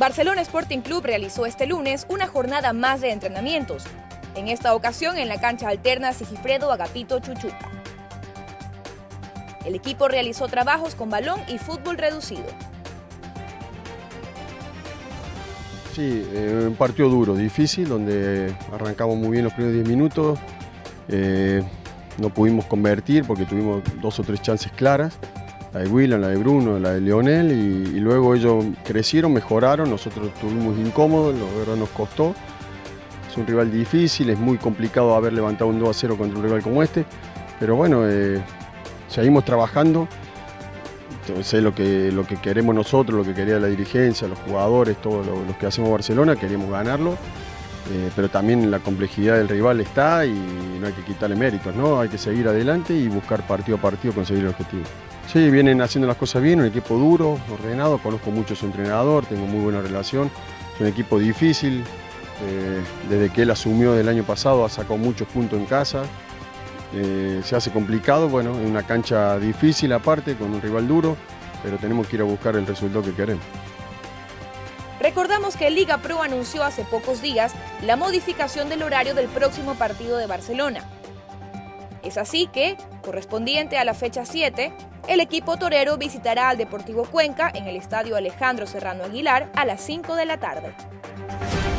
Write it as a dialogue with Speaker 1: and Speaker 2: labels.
Speaker 1: Barcelona Sporting Club realizó este lunes una jornada más de entrenamientos, en esta ocasión en la cancha alterna Sigifredo Agapito Chuchuca. El equipo realizó trabajos con balón y fútbol reducido.
Speaker 2: Sí, un partido duro, difícil, donde arrancamos muy bien los primeros 10 minutos. No pudimos convertir porque tuvimos 2 o 3 chances claras. La de Willian, la de Bruno, la de Leonel, y luego ellos crecieron, mejoraron, nosotros estuvimos incómodos, la verdad nos costó. Es un rival difícil, es muy complicado haber levantado un 2-0 contra un rival como este, pero bueno, seguimos trabajando. Entonces lo que queremos nosotros, lo que quería la dirigencia, los jugadores, todos los que hacemos Barcelona, queríamos ganarlo, pero también la complejidad del rival está y no hay que quitarle méritos, ¿no? Hay que seguir adelante y buscar partido a partido conseguir el objetivo. Sí, vienen haciendo las cosas bien, un equipo duro, ordenado, conozco mucho a su entrenador, tengo muy buena relación, es un equipo difícil, desde que él asumió del año pasado ha sacado muchos puntos en casa. Se hace complicado, bueno, en una cancha difícil aparte, con un rival duro, pero tenemos que ir a buscar el resultado que queremos.
Speaker 1: Recordamos que Liga Pro anunció hace pocos días la modificación del horario del próximo partido de Barcelona. Es así que, correspondiente a la fecha 7, el equipo torero visitará al Deportivo Cuenca en el estadio Alejandro Serrano Aguilar a las 5 de la tarde.